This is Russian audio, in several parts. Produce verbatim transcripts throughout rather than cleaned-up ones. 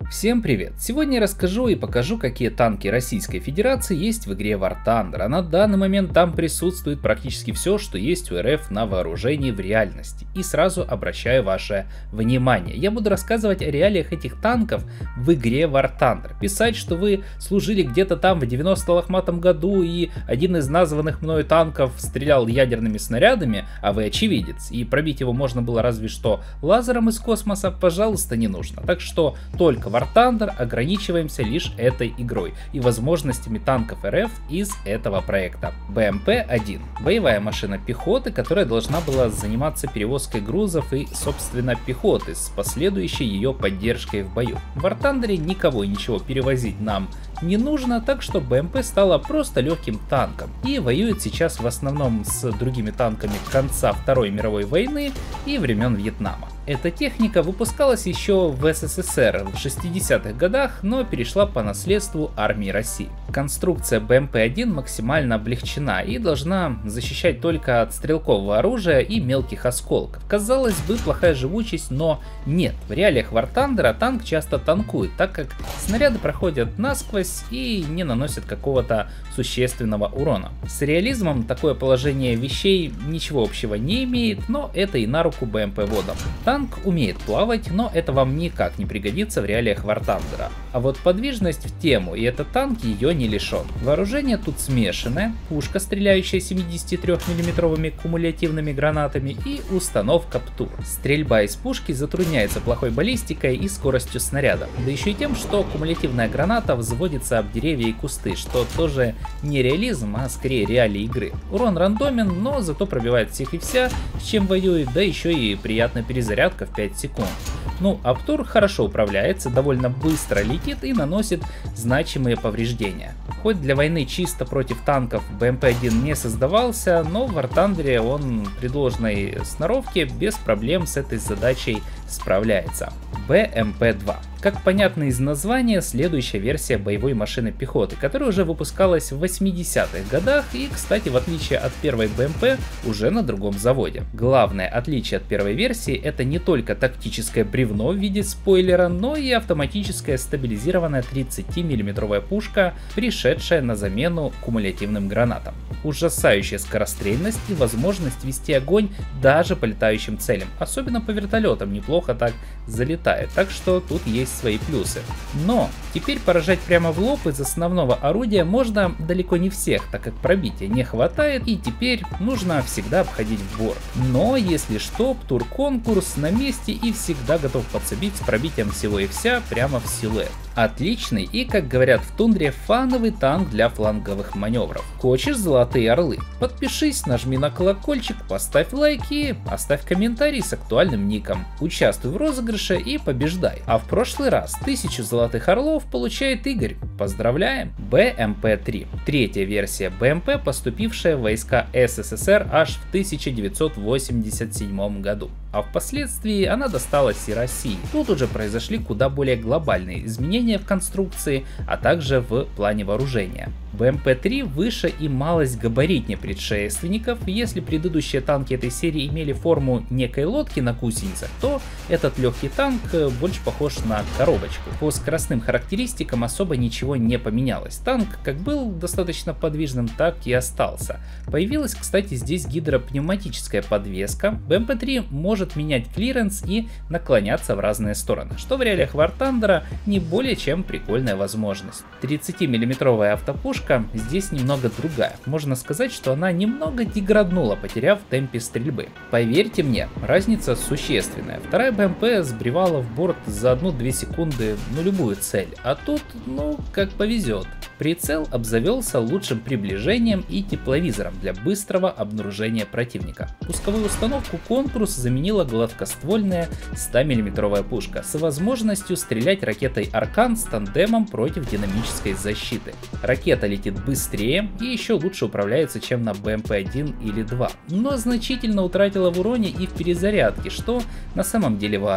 Всем привет! Сегодня я расскажу и покажу, какие танки Российской Федерации есть в игре War Thunder, а на данный момент там присутствует практически все, что есть у РФ на вооружении в реальности. И сразу обращаю ваше внимание, я буду рассказывать о реалиях этих танков в игре War Thunder. Писать, что вы служили где-то там в девяносто лохматом году и один из названных мною танков стрелял ядерными снарядами, а вы очевидец, и пробить его можно было разве что лазером из космоса, пожалуйста, не нужно. Так что только в War Thunder ограничиваемся лишь этой игрой и возможностями танков РФ из этого проекта. бэ эм пэ один. Боевая машина пехоты, которая должна была заниматься перевозкой грузов и, собственно, пехоты с последующей ее поддержкой в бою. В War Thunder никого и ничего перевозить нам не нужно, так что бэ эм пэ стала просто легким танком и воюет сейчас в основном с другими танками конца Второй мировой войны и времен Вьетнама. Эта техника выпускалась еще в эс эс эс эр в шестидесятых годах, но перешла по наследству армии России. Конструкция бэ эм пэ один максимально облегчена и должна защищать только от стрелкового оружия и мелких осколков. Казалось бы, плохая живучесть, но нет. В реалиях War Thunder танк часто танкует, так как снаряды проходят насквозь и не наносят какого-то существенного урона. С реализмом такое положение вещей ничего общего не имеет, но это и на руку бэ эм пэ водам. Танк умеет плавать, но это вам никак не пригодится в реалиях War Thunder. А вот подвижность в тему, и этот танк ее не лишен. Вооружение тут смешанное, пушка, стреляющая семидесятитрёхмиллиметровыми кумулятивными гранатами, и установка ПТУР. Стрельба из пушки затрудняется плохой баллистикой и скоростью снаряда, да еще и тем, что кумулятивная граната взводится об деревья и кусты, что тоже не реализм, а скорее реалии игры. Урон рандомен, но зато пробивает всех и вся, с чем воюет, да еще и приятная перезарядка в пять секунд. Ну, а ПТУР хорошо управляется, довольно быстро летит и наносит значимые повреждения. Хоть для войны чисто против танков бэ эм пэ один не создавался, но в War Thunder он при должной сноровке без проблем с этой задачей справляется. бэ эм пэ два. Как понятно из названия, следующая версия боевой машины пехоты, которая уже выпускалась в восьмидесятых годах и, кстати, в отличие от первой бэ эм пэ, уже на другом заводе. Главное отличие от первой версии — это не только тактическое бревно в виде спойлера, но и автоматическая стабилизированная тридцатимиллиметровая пушка, пришедшая на замену кумулятивным гранатам. Ужасающая скорострельность и возможность вести огонь даже по летающим целям, особенно по вертолетам неплохо так залетает, так что тут есть свои плюсы. Но теперь поражать прямо в лоб из основного орудия можно далеко не всех, так как пробития не хватает и теперь нужно всегда обходить в бор. Но если что, ПТУР конкурс на месте и всегда готов подсобить с пробитием всего и вся прямо в силуэт. Отличный и, как говорят в тундре, фановый танк для фланговых маневров. Хочешь золотые орлы? Подпишись, нажми на колокольчик, поставь лайк и оставь комментарий с актуальным ником. Участвуй в розыгрыше и побеждай. А в прошлый раз тысячу золотых орлов получает Игорь. Поздравляем! бэ эм пэ три. Третья версия бэ эм пэ, поступившая в войска эс эс эс эр аж в тысяча девятьсот восемьдесят седьмом году. А впоследствии она досталась и России. Тут уже произошли куда более глобальные изменения в конструкции, а также в плане вооружения. бэ эм пэ три выше и малость габаритнее предшественников. Если предыдущие танки этой серии имели форму некой лодки на гусеницах, то этот легкий танк больше похож на коробочку. По скоростным характеристикам особо ничего не поменялось. Танк как был достаточно подвижным, так и остался. Появилась, кстати, здесь гидропневматическая подвеска. бэ эм пэ три может менять клиренс и наклоняться в разные стороны, что в реалиях War Thunder не более чем прикольная возможность. тридцатимиллиметровая автопушка здесь немного другая. Можно сказать, что она немного деграднула, потеряв в темпе стрельбы. Поверьте мне, разница существенная. Вторая бэ эм пэ сбривала в борт за одну-две секунды ну любую цель, а тут ну как повезет. Прицел обзавелся лучшим приближением и тепловизором для быстрого обнаружения противника. Пусковую установку конкурс заменила гладкоствольная стомиллиметровая пушка с возможностью стрелять ракетой Аркан с тандемом против динамической защиты. Ракета летит быстрее и еще лучше управляется, чем на бэ эм пэ один или два, но значительно утратила в уроне и в перезарядке, что на самом деле важно.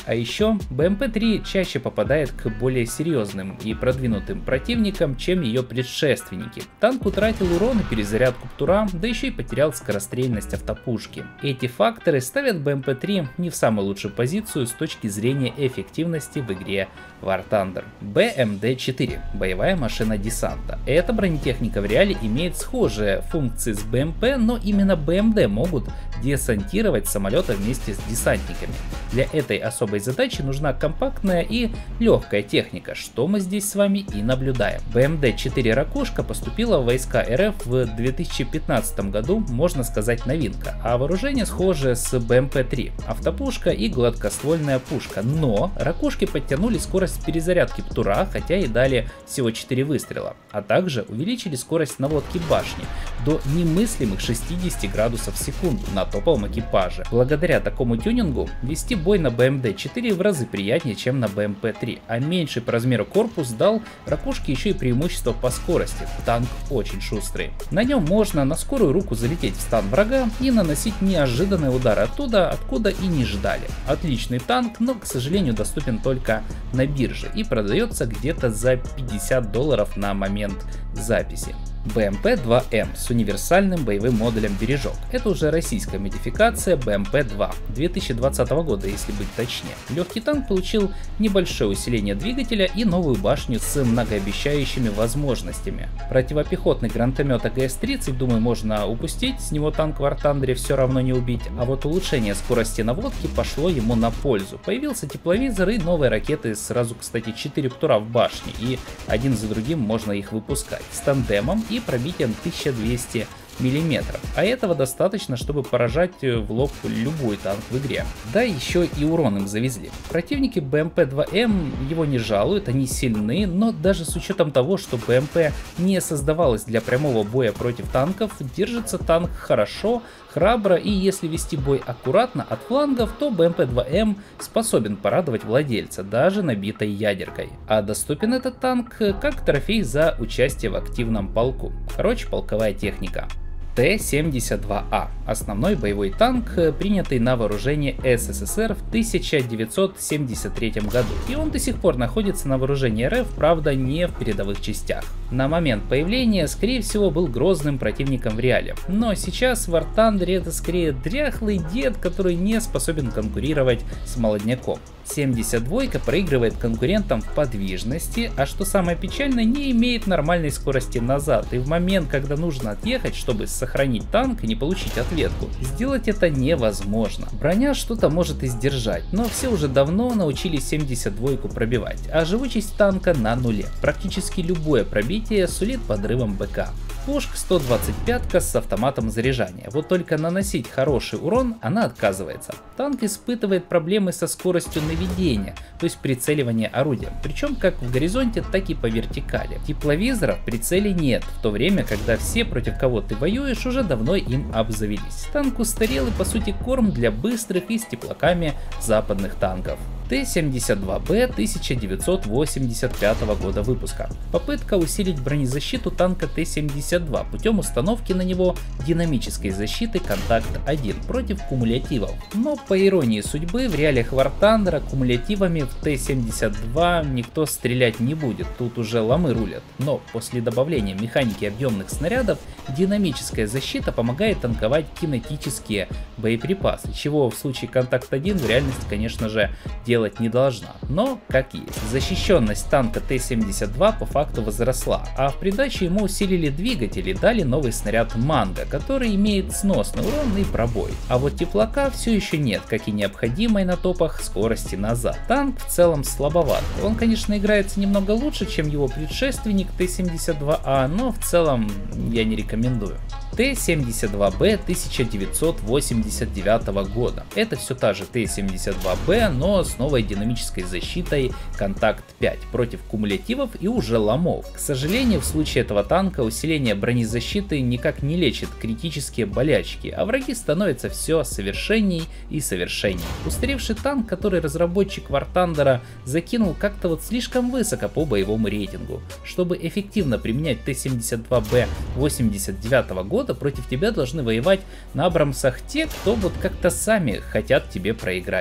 А еще бэ эм пэ три чаще попадает к более серьезным и продвинутым противникам, чем ее предшественники. Танк утратил урон и перезарядку ПТУРа, да еще и потерял скорострельность автопушки. Эти факторы ставят бэ эм пэ три не в самую лучшую позицию с точки зрения эффективности в игре War Thunder. бэ эм дэ четыре – боевая машина десанта. Эта бронетехника в реале имеет схожие функции с бэ эм пэ, но именно бэ эм дэ могут десантировать самолеты вместе с десантниками. Для этой особой задачи нужна компактная и легкая техника, что мы здесь с вами и наблюдаем. бэ эм дэ четыре Ракушка поступила в войска эр эф в две тысячи пятнадцатом году, можно сказать, новинка, а вооружение схожее с бэ эм пэ три, автопушка и гладкоствольная пушка, но Ракушки подтянули скорость перезарядки ПТУРа, хотя и дали всего четыре выстрела, а также увеличили скорость наводки башни до немыслимых шестидесяти градусов в секунду на топовом экипаже. Благодаря такому тюнингу вести бой на бэ эм дэ четыре в разы приятнее, чем на бэ эм пэ три, а меньший по размеру корпус дал Ракушке еще и преимущество по скорости. Танк очень шустрый. На нем можно на скорую руку залететь в стан врага и наносить неожиданные удары оттуда, откуда и не ждали. Отличный танк, но, к сожалению, доступен только на бирже и продается где-то за пятьдесят долларов на момент записи. бэ эм пэ два эм с универсальным боевым модулем Бережок. Это уже российская модификация бэ эм пэ два две тысячи двадцатого года, если быть точнее. Легкий танк получил небольшое усиление двигателя и новую башню с многообещающими возможностями. Противопехотный гранатомет а гэ эс тридцать, думаю, можно упустить, с него танк в War Thunder все равно не убить, а вот улучшение скорости наводки пошло ему на пользу. Появился тепловизор и новые ракеты, сразу, кстати, четыре ПТУРа в башне, и один за другим можно их выпускать с тандемом и пробитием тысяча двести миллиметров, а этого достаточно, чтобы поражать в лоб любой танк в игре. Да, еще и урон им завезли. Противники бэ эм пэ два эм его не жалуют, они сильны, но даже с учетом того, что бэ эм пэ не создавалась для прямого боя против танков, держится танк хорошо, храбро, и если вести бой аккуратно от флангов, то бэ эм пэ два эм способен порадовать владельца, даже набитой ядеркой. А доступен этот танк как трофей за участие в активном полку. Короче, полковая техника. тэ семьдесят два а – основной боевой танк, принятый на вооружение эс эс эс эр в тысяча девятьсот семьдесят третьем году, и он до сих пор находится на вооружении эр эф, правда не в передовых частях. На момент появления, скорее всего, был грозным противником в реале, но сейчас в War Thunder это скорее дряхлый дед, который не способен конкурировать с молодняком. семьдесят два проигрывает конкурентам в подвижности, а что самое печальное, не имеет нормальной скорости назад, и в момент, когда нужно отъехать, чтобы сохранить танк и не получить ответку, сделать это невозможно. Броня что-то может и сдержать, но все уже давно научились семьдесят два пробивать, а живучесть танка на нуле. Практически любое пробитие сулит подрывом бэ ка. Пушка сто двадцать пять с автоматом заряжания, вот только наносить хороший урон она отказывается. Танк испытывает проблемы со скоростью наведения, то есть прицеливания орудия, причем как в горизонте, так и по вертикали. Тепловизора в прицеле нет, в то время, когда все, против кого ты воюешь, уже давно им обзавелись. Танк устарел и по сути корм для быстрых и с теплаками западных танков. тэ семьдесят два бэ тысяча девятьсот восемьдесят пятого года выпуска. Попытка усилить бронезащиту танка тэ семьдесят два путем установки на него динамической защиты контакт один против кумулятивов. Но по иронии судьбы, в реалиях War Thunder кумулятивами в тэ семьдесят два никто стрелять не будет, тут уже ломы рулят. Но после добавления механики объемных снарядов динамическая защита помогает танковать кинетические боеприпасы, чего в случае контакт один в реальности, конечно же, делать не должна, но как есть. Защищенность танка тэ семьдесят два по факту возросла, а в придачу ему усилили двигатель и дали новый снаряд Манго, который имеет сносный урон и пробой. А вот теплака все еще нет, как и необходимой на топах скорости назад. Танк в целом слабоват. Он, конечно, играется немного лучше, чем его предшественник тэ семьдесят два а, но в целом я не рекомендую. тэ семьдесят два бэ тысяча девятьсот восемьдесят девятого года. Это все та же тэ семьдесят два бэ, но с новой динамической защитой контакт пять против кумулятивов и уже ломов. К сожалению, в случае этого танка усиление бронезащиты никак не лечит критические болячки, а враги становятся все совершенней и совершенней. Устаревший танк, который разработчик War Thunder закинул как-то вот слишком высоко по боевому рейтингу. Чтобы эффективно применять тэ семьдесят два бэ восемьдесят девятого года, против тебя должны воевать на Абрамсах те, кто вот как-то сами хотят тебе проиграть.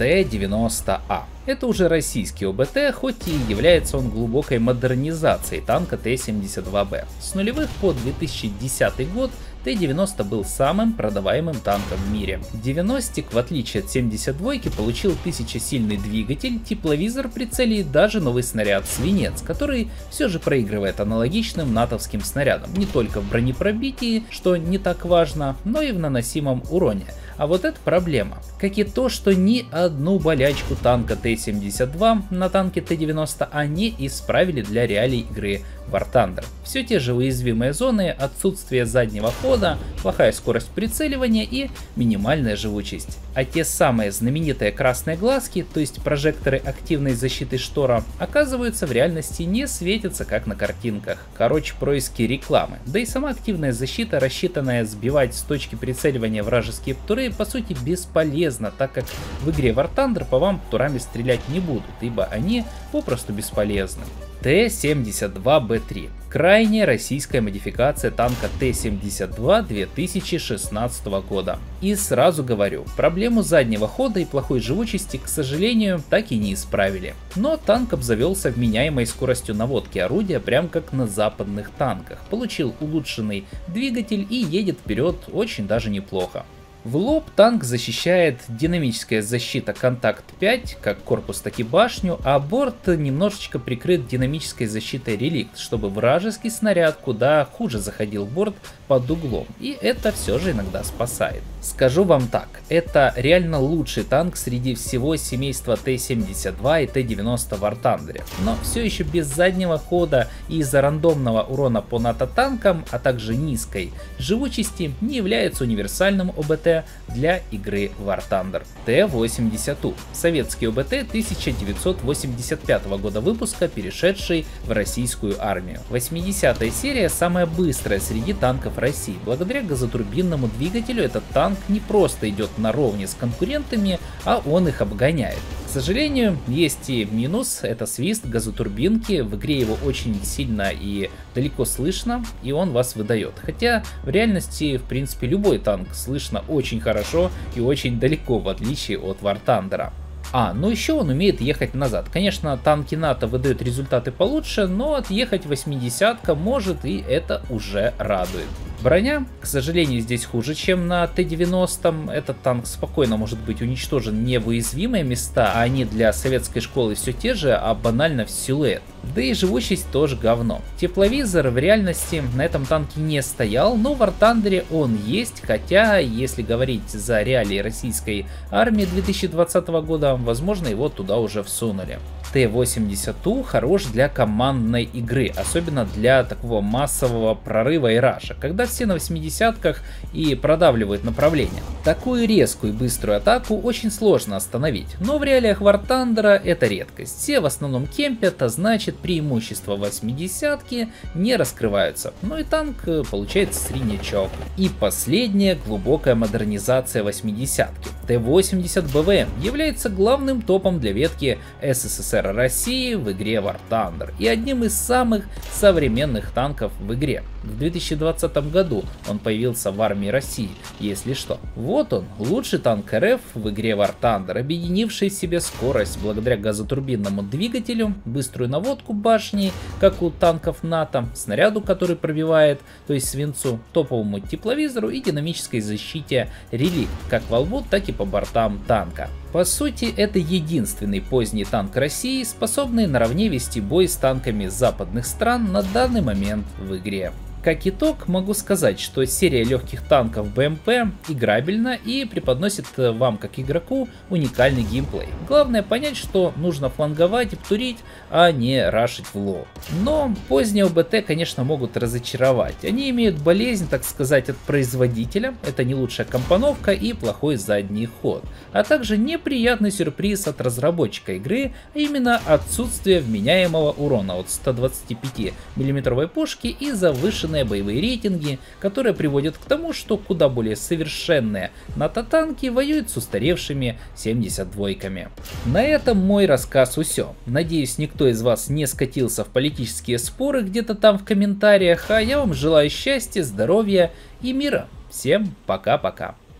Т девяносто А. Это уже российский ОБТ, хоть и является он глубокой модернизацией танка Т семьдесят два Б. С нулевых по две тысячи десятый год Т девяносто был самым продаваемым танком в мире. девяностик, в отличие от семьдесят два, получил тысячесильный двигатель, тепловизор прицеле и даже новый снаряд «Свинец», который все же проигрывает аналогичным натовским снарядам не только в бронепробитии, что не так важно, но и в наносимом уроне. А вот это проблема. Как и то, что ни одну болячку танка Т семьдесят два на танке Т девяносто А не исправили для реалий игры War Thunder. Все те же уязвимые зоны, отсутствие заднего хода, плохая скорость прицеливания и минимальная живучесть. А те самые знаменитые красные глазки, то есть прожекторы активной защиты штора, оказываются в реальности не светятся как на картинках. Короче, происки рекламы. Да и сама активная защита, рассчитанная сбивать с точки прицеливания вражеские птуры, по сути бесполезна, так как в игре War Thunder по вам птурами стрелять не будут, ибо они попросту бесполезны. Т семьдесят два Б три. Крайняя российская модификация танка Т семьдесят два две тысячи шестнадцатого года. И сразу говорю, проблему заднего хода и плохой живучести, к сожалению, так и не исправили. Но танк обзавелся вменяемой скоростью наводки орудия, прям как на западных танках. Получил улучшенный двигатель и едет вперед очень даже неплохо. В лоб танк защищает динамическая защита Контакт пять, как корпус, так и башню, а борт немножечко прикрыт динамической защитой Реликт, чтобы вражеский снаряд куда хуже заходил в борт под углом, и это все же иногда спасает. Скажу вам так, это реально лучший танк среди всего семейства Т семьдесят два и Т девяносто в War Thunder, но все еще без заднего хода и из-за рандомного урона по НАТО танкам, а также низкой живучести, не является универсальным ОБТ для игры War Thunder. Т восемьдесят У. Советский ОБТ тысяча девятьсот восемьдесят пятого года выпуска, перешедший в российскую армию. восьмидесятая серия самая быстрая среди танков России. Благодаря газотурбинному двигателю этот танк не просто идет наравне с конкурентами, а он их обгоняет. К сожалению, есть и минус, это свист газотурбинки, в игре его очень сильно и далеко слышно, и он вас выдает. Хотя в реальности, в принципе, любой танк слышно очень хорошо и очень далеко, в отличие от War Thunder. А, ну еще он умеет ехать назад. Конечно, танки НАТО выдают результаты получше, но отъехать восьмидесятка может, и это уже радует. Броня, к сожалению, здесь хуже, чем на Т девяносто. Этот танк спокойно может быть уничтожен не в уязвимые места, а они для советской школы все те же, а банально в силуэт. Да и живучесть тоже говно. Тепловизор в реальности на этом танке не стоял, но в War Thunder он есть, хотя, если говорить за реалии российской армии две тысячи двадцатого года, возможно, его туда уже всунули. Т восемьдесят У хорош для командной игры, особенно для такого массового прорыва и раша, когда все на восьмидесятках и продавливают направление. Такую резкую и быструю атаку очень сложно остановить, но в реалиях War Thunder это редкость. Все в основном кемпят, а значит преимущества восьмидесятки не раскрываются, ну и танк получает среднячок. И последняя глубокая модернизация восьмидесятки. Т восемьдесят Б В является главным топом для ветки С С С Р России в игре War Thunder и одним из самых современных танков в игре. В две тысячи двадцатом году он появился в армии России, если что. Вот он, лучший танк Р Ф в игре War Thunder, объединивший в себе скорость благодаря газотурбинному двигателю, быструю наводку башни, как у танков НАТО, снаряду, который пробивает, то есть свинцу, топовому тепловизору и динамической защите Реликт, как во лбу, так и по бортам танка. По сути, это единственный поздний танк России, способный наравне вести бой с танками западных стран на данный момент в игре. Как итог, могу сказать, что серия легких танков Б М П играбельна и преподносит вам, как игроку, уникальный геймплей. Главное понять, что нужно фланговать и птурить, а не рашить в лоб. Но поздние О Б Т, конечно, могут разочаровать. Они имеют болезнь, так сказать, от производителя, это не лучшая компоновка и плохой задний ход, а также неприятный сюрприз от разработчика игры, а именно отсутствие вменяемого урона от ста двадцати пяти миллиметровой пушки и завышенной боевые рейтинги, которые приводят к тому, что куда более совершенные НАТО-танки воюют с устаревшими семьдесят двойками. На этом мой рассказ усё. Надеюсь, никто из вас не скатился в политические споры где-то там в комментариях, а я вам желаю счастья, здоровья и мира. Всем пока-пока.